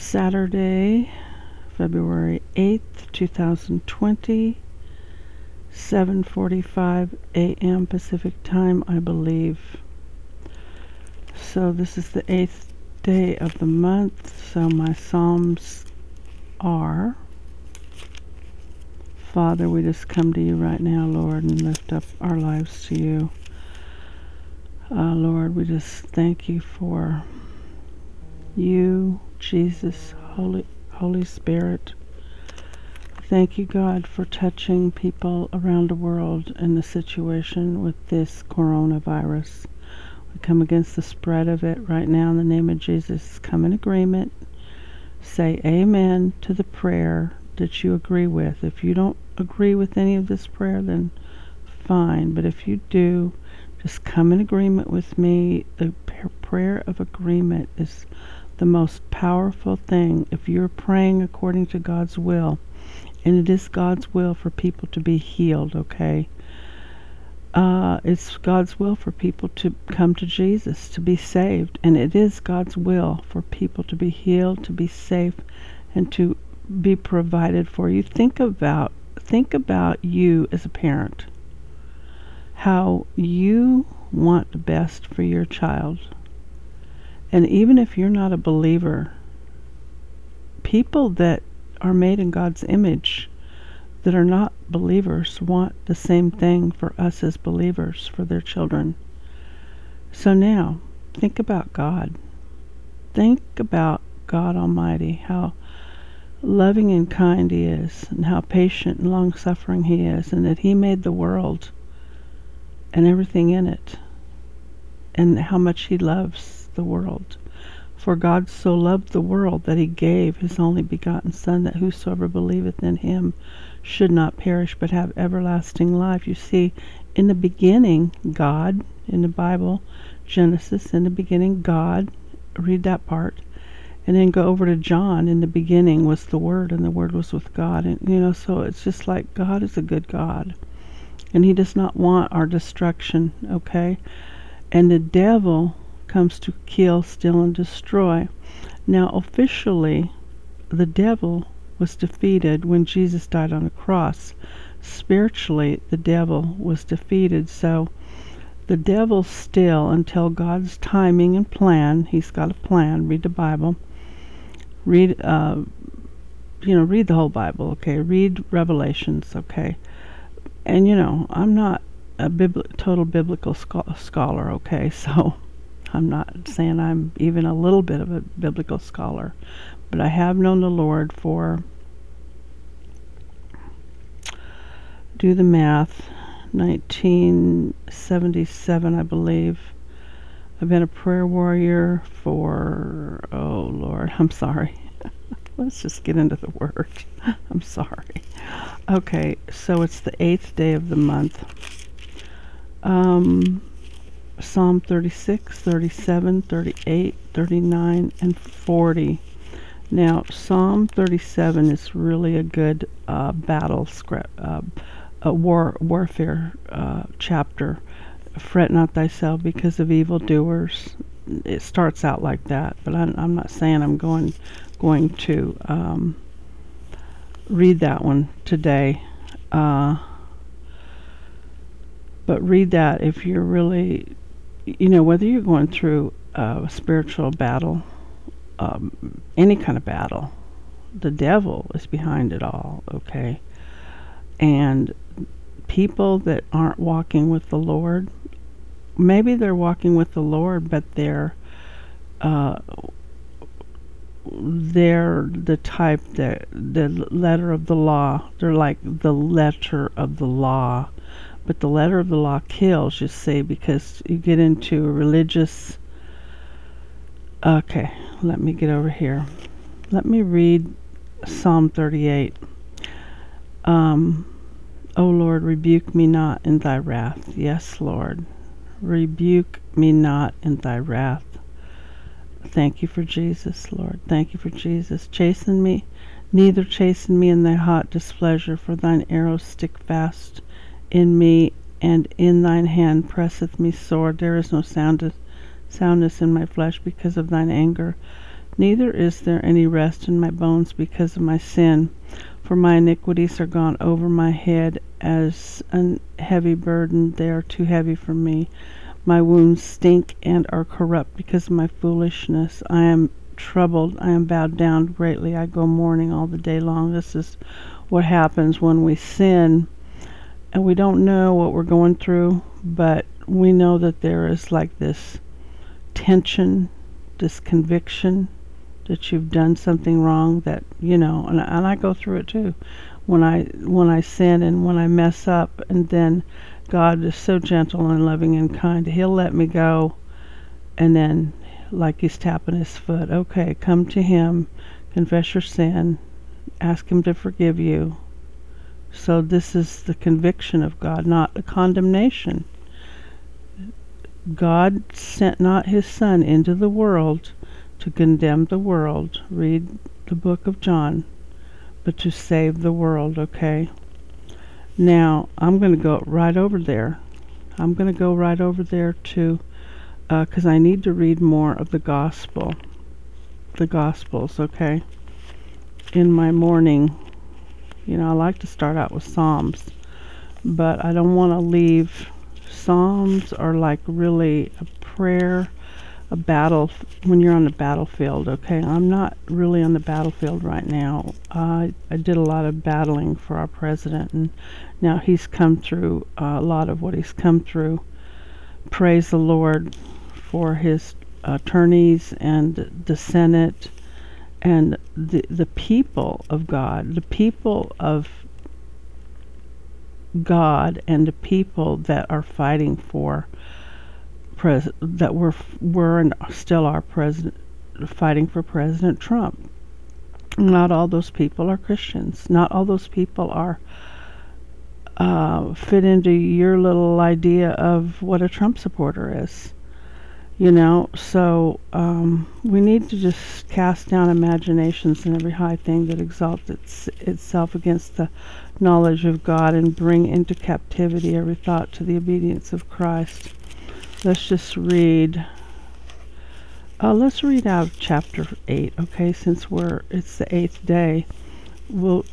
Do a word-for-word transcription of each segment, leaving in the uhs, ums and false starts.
Saturday, February eighth, two thousand twenty, seven forty-five a m Pacific time, I believe. So this is the eighth day of the month, so my Psalms are: Father, we just come to you right now, Lord, and lift up our lives to you. Uh, Lord, we just thank you for you, Jesus, Holy Holy Spirit. Thank you, God, for touching people around the world in the situation with this coronavirus. We come against the spread of it right now in the name of Jesus. Come in agreement. Say amen to the prayer that you agree with. If you don't agree with any of this prayer, then fine. But if you do, just come in agreement with me. The prayer of agreement is the most powerful thing. If you're praying according to God's will, and it is God's will for people to be healed, okay? Uh, it's God's will for people to come to Jesus, to be saved. And it is God's will for people to be healed, to be safe, and to be provided for. You think about, think about you as a parent. How you want the best for your child. And even if you're not a believer, people that are made in God's image that are not believers want the same thing for us as believers, for their children. So now, think about God. Think about God Almighty, how loving and kind He is, and how patient and long-suffering He is, and that He made the world and everything in it, and how much He loves the world. For God so loved the world that He gave His only begotten Son, that whosoever believeth in Him should not perish but have everlasting life. You see, in the beginning, God, in the Bible, Genesis, in the beginning, God, read that part, and then go over to John. In the beginning was the Word, and the Word was with God. And you know, so it's just like God is a good God, and He does not want our destruction, okay? And the devil comes to kill, steal, and destroy. Now, officially, the devil was defeated when Jesus died on the cross. Spiritually, the devil was defeated. So the devil still, until God's timing and plan, He's got a plan. Read the Bible. Read, uh, you know, read the whole Bible, okay? Read Revelations, okay? And, you know, I'm not a bibli- total biblical scho- scholar, okay? So I'm not saying I'm even a little bit of a biblical scholar, but I have known the Lord for, do the math, nineteen seventy-seven, I believe. I've been a prayer warrior for, oh Lord, I'm sorry. Let's just get into the Word. I'm sorry. Okay, so it's the eighth day of the month. Um... Psalm thirty-six, thirty-seven, thirty-eight, thirty-nine, and forty. Now, Psalm thirty-seven is really a good uh, battle script, uh, a war warfare uh, chapter. Fret not thyself because of evildoers. It starts out like that, but I'm, I'm not saying I'm going going to um, read that one today. Uh, but read that if you're really, you know, whether you're going through a spiritual battle, um, any kind of battle, the devil is behind it all, okay? And people that aren't walking with the Lord, maybe they're walking with the Lord, but they're uh, they're the type that the letter of the law. They're like the letter of the law. But the letter of the law kills, you see, because you get into a religious... Okay, let me get over here. Let me read Psalm thirty-eight. Um, O Lord, rebuke me not in thy wrath. Yes, Lord. Rebuke me not in thy wrath. Thank you for Jesus, Lord. Thank you for Jesus. Chasten me, neither chasten me in thy hot displeasure, for thine arrows stick fast in me, and in thine hand presseth me sore. There is no sound soundness in my flesh because of thine anger. Neither is there any rest in my bones because of my sin. For my iniquities are gone over my head as a heavy burden. They are too heavy for me. My wounds stink and are corrupt because of my foolishness. I am troubled. I am bowed down greatly. I go mourning all the day long. This is what happens when we sin. And we don't know what we're going through, but we know that there is like this tension, this conviction that you've done something wrong, that, you know, and, and I go through it too. When I when I sin and when I mess up, and then God is so gentle and loving and kind. He'll let me go, and then like he's tapping his foot. Okay, come to him, confess your sin, ask him to forgive you. So this is the conviction of God, not a condemnation. God sent not his Son into the world to condemn the world. Read the book of John. But to save the world, okay? Now, I'm going to go right over there. I'm going to go right over there to, because uh, I need to read more of the gospel. The gospels, okay? In my morning. You know, I like to start out with Psalms, but I don't want to leave. Psalms are like really a prayer, a battle, when you're on the battlefield, okay? I'm not really on the battlefield right now. Uh, I did a lot of battling for our president, and now he's come through uh, a lot of what he's come through. Praise the Lord for his attorneys and the Senate, and the the people of God, the people of God, and the people that are fighting for pres that were were and still are president fighting for President Trump. Not all those people are Christians. Not all those people are uh, fit into your little idea of what a Trump supporter is. You know, so um, we need to just cast down imaginations and every high thing that exalts its, itself against the knowledge of God, and bring into captivity every thought to the obedience of Christ. Let's just read. Uh, let's read out of chapter eight, okay? Since we're it's the eighth day, we'll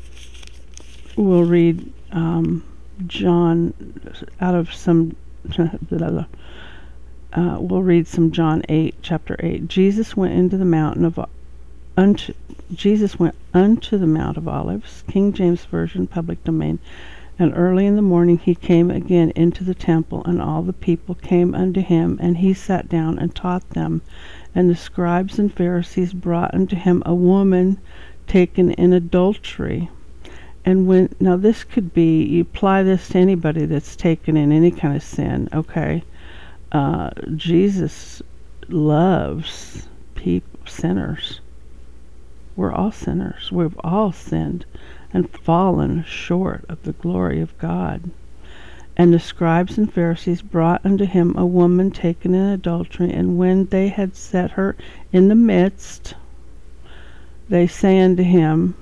we'll read um, John out of some. blah, blah, blah. Uh, we'll read some John eight, chapter eight. Jesus went into the mountain of unto Jesus went unto the Mount of Olives, King James Version, public domain. And early in the morning he came again into the temple, and all the people came unto him, and he sat down and taught them. And the scribes and Pharisees brought unto him a woman taken in adultery. And when now this could be, you apply this to anybody that's taken in any kind of sin, okay? Uh, Jesus loves people, sinners. We're all sinners. We've all sinned and fallen short of the glory of God. And the scribes and Pharisees brought unto him a woman taken in adultery, and when they had set her in the midst, they say unto him,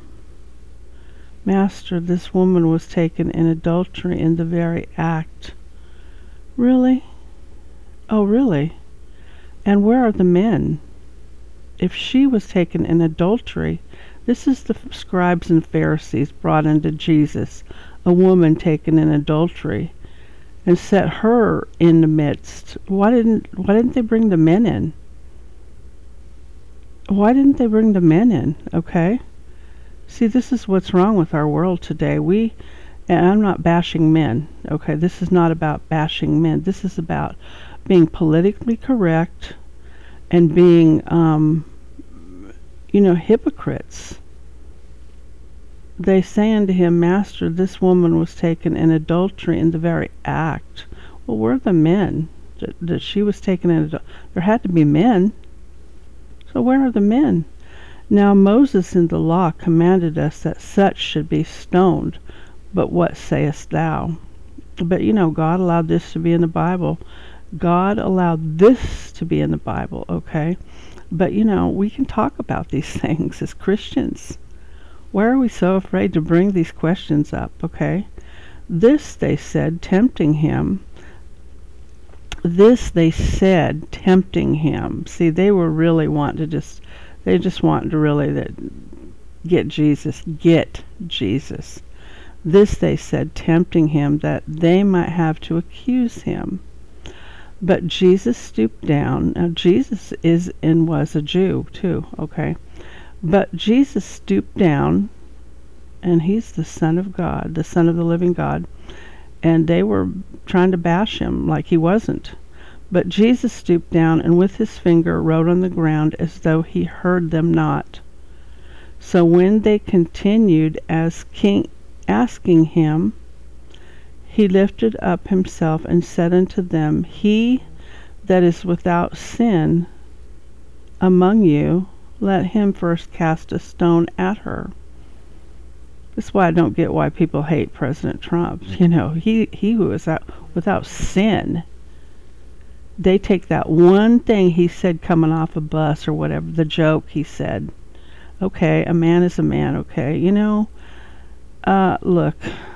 Master, this woman was taken in adultery in the very act. Really? Oh, really? And where are the men? If she was taken in adultery, this is the scribes and Pharisees brought unto Jesus a woman taken in adultery, and set her in the midst. Why didn't why didn't they bring the men in? Why didn't they bring the men in? Okay? See, this is what's wrong with our world today. We, and I'm not bashing men, okay? This is not about bashing men. This is about being politically correct and being, um, you know, hypocrites. They say unto him, Master, this woman was taken in adultery in the very act. Well, where are the men that, that she was taken in adultery? There had to be men. So where are the men? Now Moses in the law commanded us that such should be stoned. But what sayest thou? But, you know, God allowed this to be in the Bible. God allowed this to be in the Bible, okay? But, you know, we can talk about these things as Christians. Why are we so afraid to bring these questions up, okay? This, they said, tempting him. This, they said, tempting him. See, they were really wanting to just They just want to really that get Jesus, get Jesus. This they said, tempting him, that they might have to accuse him. But Jesus stooped down. Now Jesus is and was a Jew too, okay? But Jesus stooped down, and he's the Son of God, the Son of the living God. And they were trying to bash him like he wasn't. But Jesus stooped down and with his finger wrote on the ground as though he heard them not. So when they continued as king, asking him, he lifted up himself and said unto them, He that is without sin among you, let him first cast a stone at her. That's why I don't get why people hate President Trump. You know, he, he who is out without sin. They take that one thing he said coming off a bus or whatever, the joke he said. Okay, a man is a man, okay. You know, uh, look.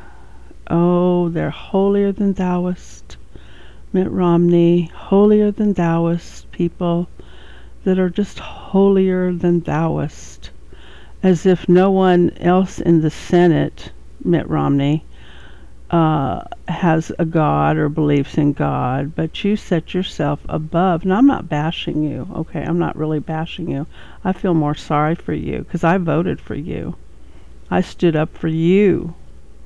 Oh, they're holier than thouest. Mitt Romney, holier than thouest people that are just holier than thouest. As if no one else in the Senate, Mitt Romney, uh, has a God or believes in God, but you set yourself above. And I'm not bashing you, okay? I'm not really bashing you. I feel more sorry for you because I voted for you. I stood up for you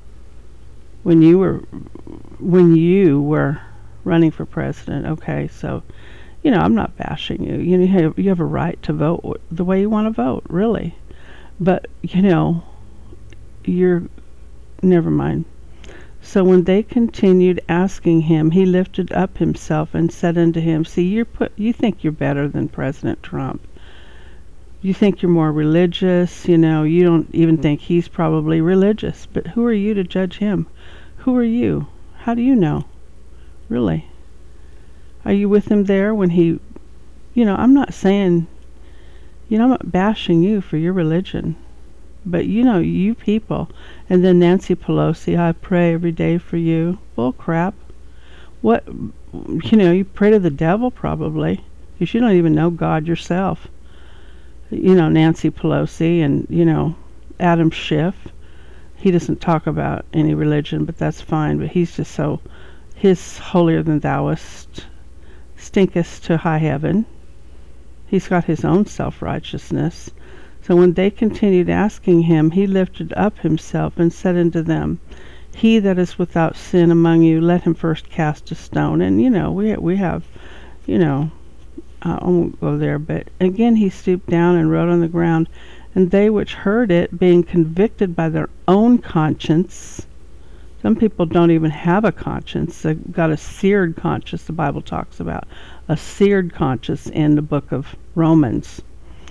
when you were when you were running for president, okay? So, you know, I'm not bashing you. You have, you have a right to vote the way you want to vote, really. But, you know, you're, never mind. So when they continued asking him, he lifted up himself and said unto him, see, you're put, you think you're better than President Trump. You think you're more religious, you know, you don't even think he's probably religious. But who are you to judge him? Who are you? How do you know? Really? Are you with him there when he, you know, I'm not saying, you know, I'm not bashing you for your religion. But, you know, you people. And then Nancy Pelosi, I pray every day for you. Bull crap. What, you know, you pray to the devil probably. Because you don't even know God yourself. You know, Nancy Pelosi and, you know, Adam Schiff. He doesn't talk about any religion, but that's fine. But he's just so, his holier than thouest stinkest to high heaven. He's got his own self-righteousness. So when they continued asking him, he lifted up himself and said unto them, He that is without sin among you, let him first cast a stone. And, you know, we, we have, you know, I won't go there, but again he stooped down and wrote on the ground. And they which heard it, being convicted by their own conscience, some people don't even have a conscience. They've got a seared conscience, the Bible talks about. A seared conscience in the book of Romans.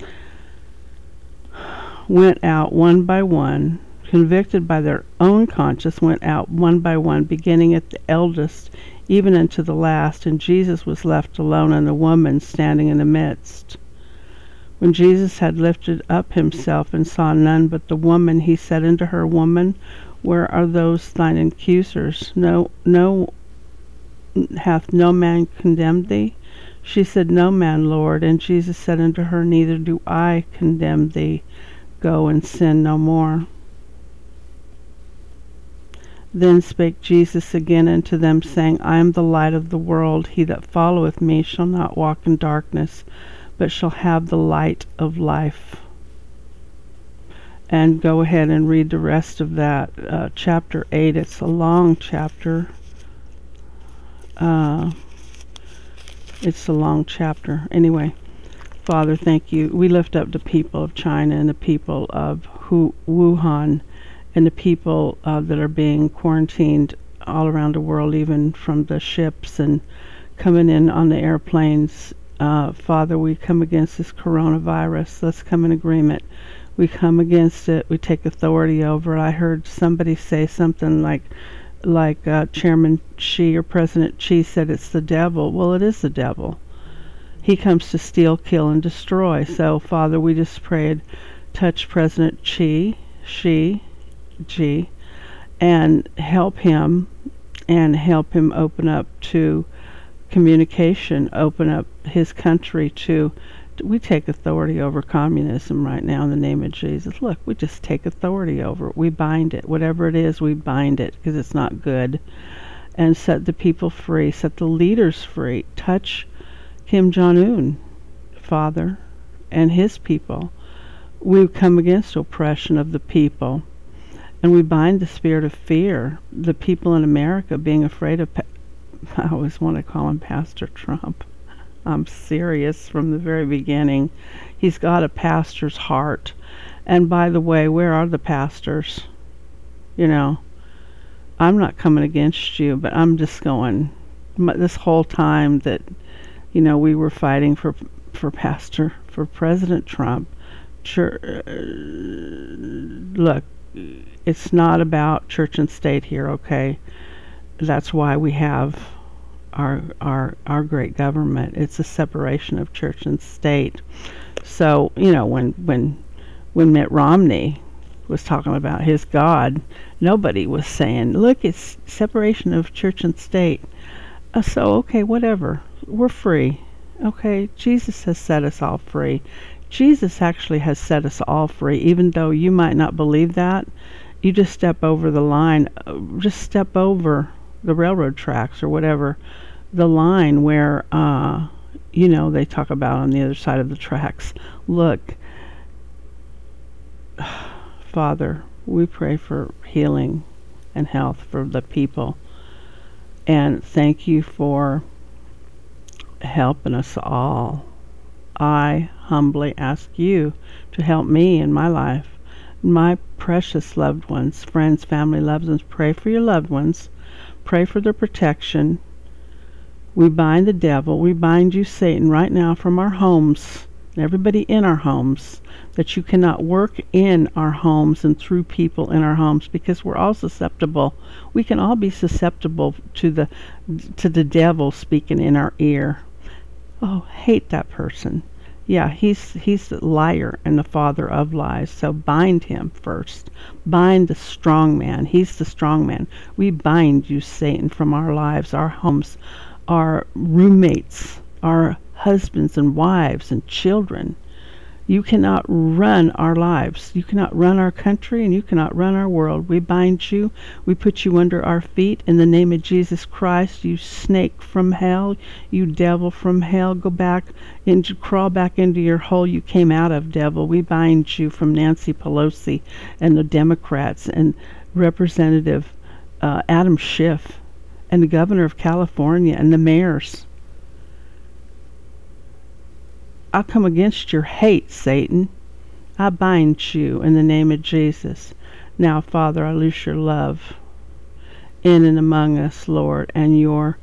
Went out one by one, convicted by their own conscience, went out one by one, beginning at the eldest, even unto the last. And Jesus was left alone, and the woman standing in the midst. When Jesus had lifted up himself and saw none but the woman, he said unto her, Woman, where are those thine accusers? No, no, hath no man condemned thee? She said, No man, Lord. And Jesus said unto her, Neither do I condemn thee. Go and sin no more. Then spake Jesus again unto them, saying, I am the light of the world. He that followeth me shall not walk in darkness, but shall have the light of life. And go ahead and read the rest of that. Uh, chapter eight, it's a long chapter. Uh, it's a long chapter. Anyway, Father, thank you. We lift up the people of China and the people of Hu Wuhan and the people uh, that are being quarantined all around the world, even from the ships and coming in on the airplanes. Uh, Father, we come against this coronavirus. Let's come in agreement. We come against it. We take authority over it. I heard somebody say something like, like uh, Chairman Xi or President Xi said it's the devil. Well, it is the devil. He comes to steal, kill, and destroy. So, Father, we just prayed, touch President Xi, Xi, Xi, and help him, and help him open up to communication, open up his country to we take authority over communism right now in the name of Jesus. Look, we just take authority over it. We bind it. Whatever it is, we bind it because it's not good. And set the people free. Set the leaders free. Touch Kim Jong-un, Father, and his people. We come against oppression of the people. And we bind the spirit of fear. The people in America being afraid of, pa- I always want to call him Pastor Trump. I'm serious from the very beginning. He's got a pastor's heart. And by the way, where are the pastors? You know, I'm not coming against you, but I'm just going, this whole time that, you know, we were fighting for for Pastor, for President Trump. Church, uh, look, it's not about church and state here, okay? That's why we have our our our great government. It's a separation of church and state. So, you know, when when when Mitt Romney was talking about his God, nobody was saying, look, it's separation of church and state. Uh, so, okay, whatever. We're free. Okay, Jesus has set us all free. Jesus actually has set us all free, even though you might not believe that. You just step over the line, uh, just step over the railroad tracks or whatever, the line where, uh, you know, they talk about on the other side of the tracks. Look, Father, we pray for healing and health for the people. And thank you for helping us all. I humbly ask you to help me in my life. My precious loved ones, friends, family, loved ones, pray for your loved ones. Pray for their protection. We bind the devil. We bind you, Satan, right now from our homes. Everybody in our homes. That you cannot work in our homes and through people in our homes, because we're all susceptible. We can all be susceptible to the to the devil speaking in our ear. Oh, hate that person. Yeah, he's he's the liar and the father of lies. So bind him first. Bind the strong man. He's the strong man. We bind you, Satan, from our lives, our homes, our roommates, our husbands and wives and children. You cannot run our lives. You cannot run our country, and you cannot run our world. We bind you. We put you under our feet in the name of Jesus Christ. You snake from hell, you devil from hell, go back and crawl back into your hole you came out of, devil. We bind you from Nancy Pelosi and the Democrats and Representative uh, Adam Schiff and the governor of California and the mayors. I come against your hate, Satan. I bind you in the name of Jesus. Now, Father, I loose your love in and among us, Lord, and your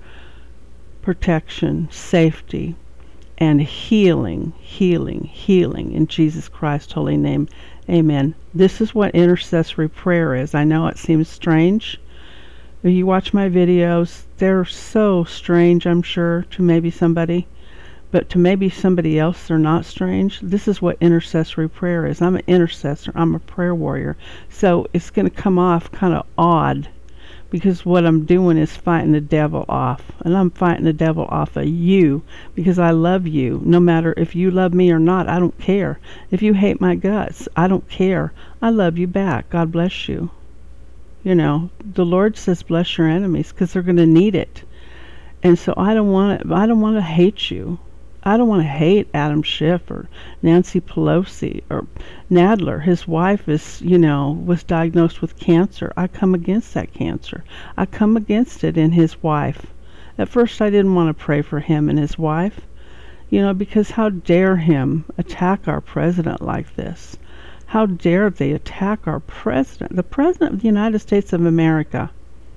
protection, safety, and healing, healing, healing in Jesus Christ's holy name. Amen. This is what intercessory prayer is. I know it seems strange. If you watch my videos, they're so strange, I'm sure, to maybe somebody. But to maybe somebody else, they're not strange. This is what intercessory prayer is. I'm an intercessor. I'm a prayer warrior. So it's going to come off kind of odd, because what I'm doing is fighting the devil off. And I'm fighting the devil off of you, because I love you. No matter if you love me or not, I don't care. If you hate my guts, I don't care. I love you back. God bless you. You know, the Lord says bless your enemies, because they're going to need it. And so I don't want to, I don't want to hate you. I don't want to hate Adam Schiff or Nancy Pelosi or Nadler. His wife is, you know, was diagnosed with cancer. I come against that cancer. I come against it in his wife. At first I didn't want to pray for him and his wife, you know, because how dare him attack our president like this? How dare they attack our president, the president of the United States of America,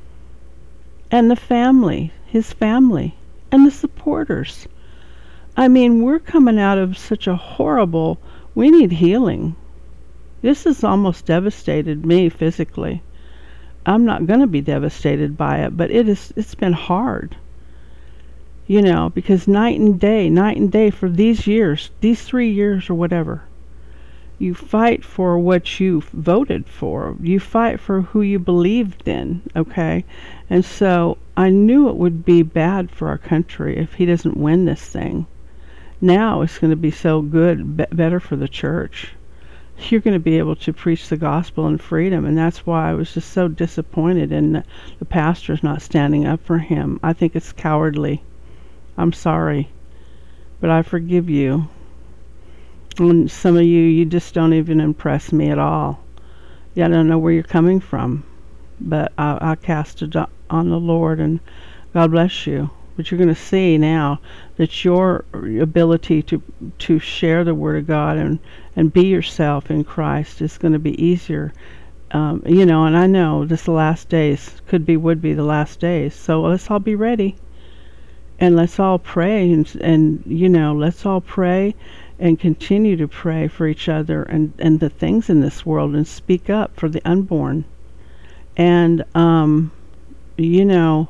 and the family, his family, and the supporters. I mean, we're coming out of such a horrible, we need healing. This has almost devastated me physically. I'm not going to be devastated by it, but it is, it's been hard. You know, because night and day, night and day for these years, these three years or whatever, you fight for what you voted for. You fight for who you believed in, okay? And so I knew it would be bad for our country if he doesn't win this thing. Now it's going to be so good, be- better for the church. You're going to be able to preach the gospel in freedom, and that's why I was just so disappointed in the, the pastors not standing up for him. I think it's cowardly. I'm sorry, but I forgive you. And some of you, you just don't even impress me at all. Yeah, I don't know where you're coming from, but I, I cast it on the Lord, and God bless you. But you're going to see now that your ability to to share the Word of God and, and be yourself in Christ is going to be easier. Um, you know, and I know this the last days, could be, would be the last days. So let's all be ready. And let's all pray. And, and you know, let's all pray and continue to pray for each other and, and the things in this world, and speak up for the unborn. And, um, you know,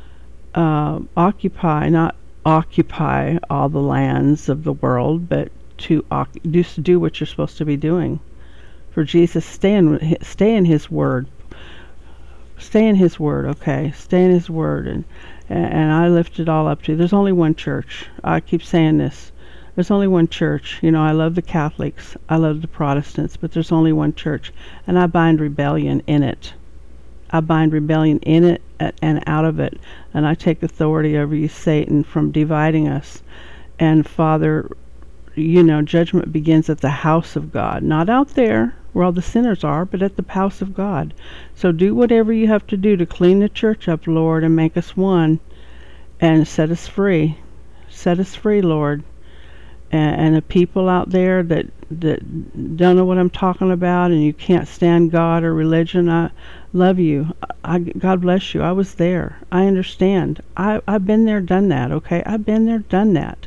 Uh, occupy, not occupy all the lands of the world, but to oc- just do what you're supposed to be doing for Jesus. Stay in, stay in His Word. Stay in His Word, okay? Stay in His Word, and and I lift it all up to you. There's only one church. I keep saying this. There's only one church. You know, I love the Catholics. I love the Protestants, but there's only one church, and I bind rebellion in it. I bind rebellion in it and out of it, and I take authority over you, Satan, from dividing us. And Father, you know, judgment begins at the house of God, not out there where all the sinners are, but at the house of God. So do whatever you have to do to clean the church up, Lord, and make us one, and set us free. Set us free, Lord. And, and the people out there that that don't know what I'm talking about, and you can't stand God or religion, I love you. I, God bless you. I was there. I understand. I, I've been there, done that, okay? I've been there, done that.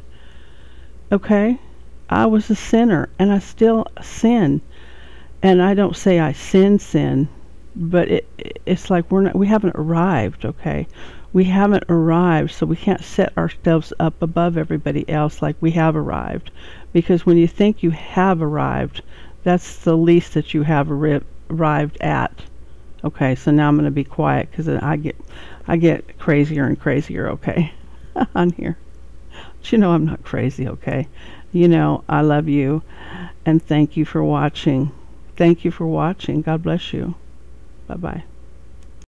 Okay? I was a sinner, and I still sin. And I don't say I sin, sin, but it, it's like we're not, we haven't arrived, okay? We haven't arrived, so we can't set ourselves up above everybody else like we have arrived. Because when you think you have arrived, that's the least that you have arri- arrived at. Okay, so now I'm going to be quiet, because I get I get crazier and crazier, okay, on here. But you know I'm not crazy, okay? You know, I love you, and thank you for watching. Thank you for watching. God bless you. Bye-bye.